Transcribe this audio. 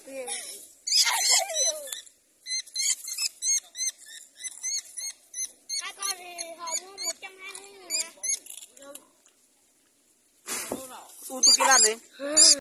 Hai con thì họ mua 120.000 nha. Tôi kia làm gì?